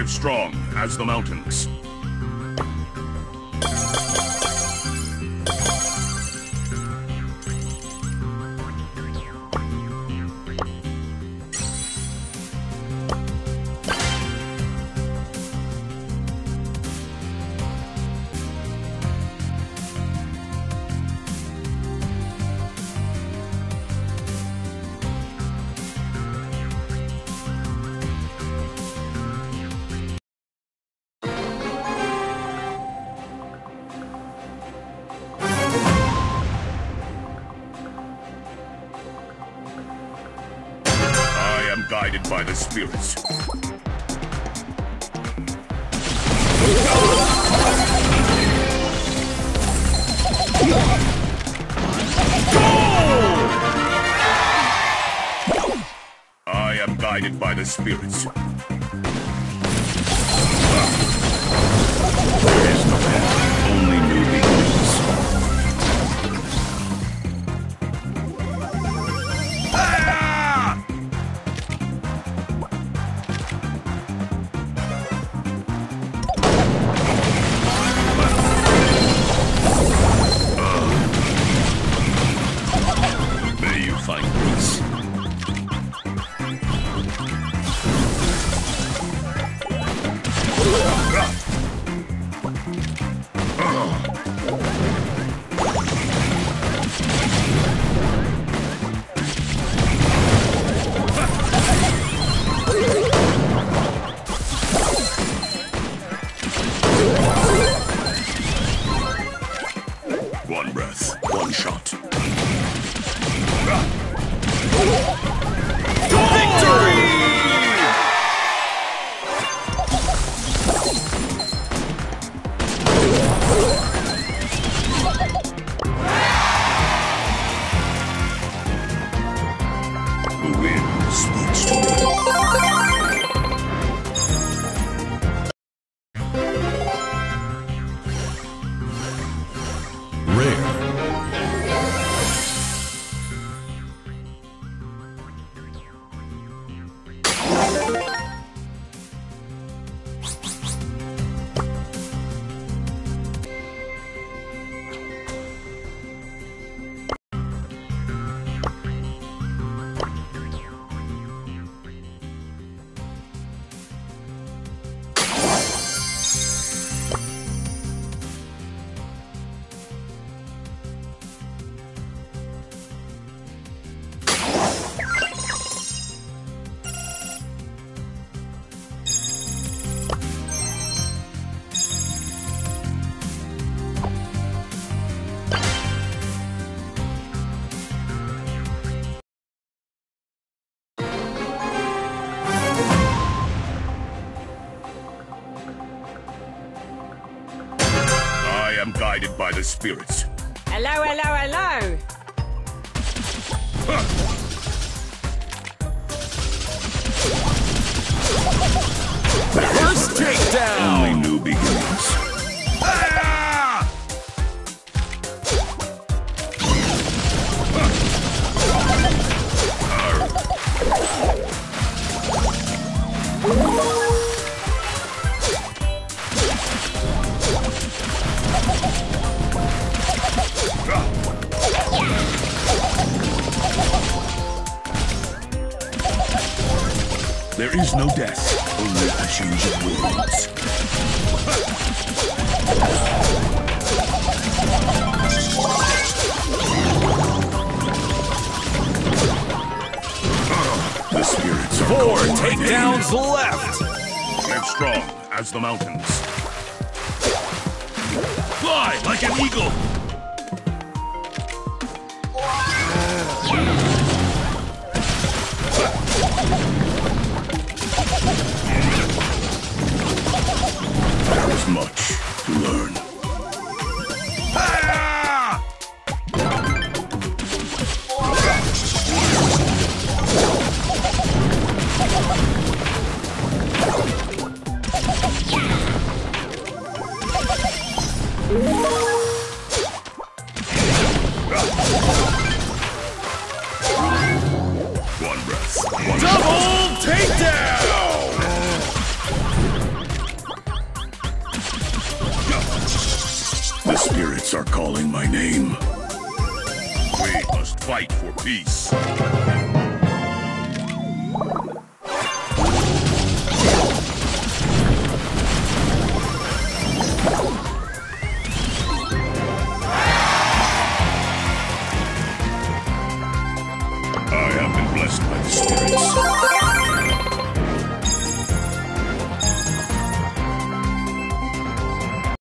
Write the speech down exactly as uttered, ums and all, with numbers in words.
Live strong as the mountains. Guided by the spirits. I am guided by the spirits. There is no end, only new beginnings. One breath, one shot. Victory! The wind speaks to me. I am guided by the spirits. Hello, hello, hello! First takedown! Only new beginnings. Ah! There is no death, only a change of worlds. The spirits are Four takedowns left! Live strong as the mountains. Fly like an eagle! There is much to learn. Ah! One breath. One Double takedown! The spirits are calling my name. We must fight for peace. I have been blessed by the spirits.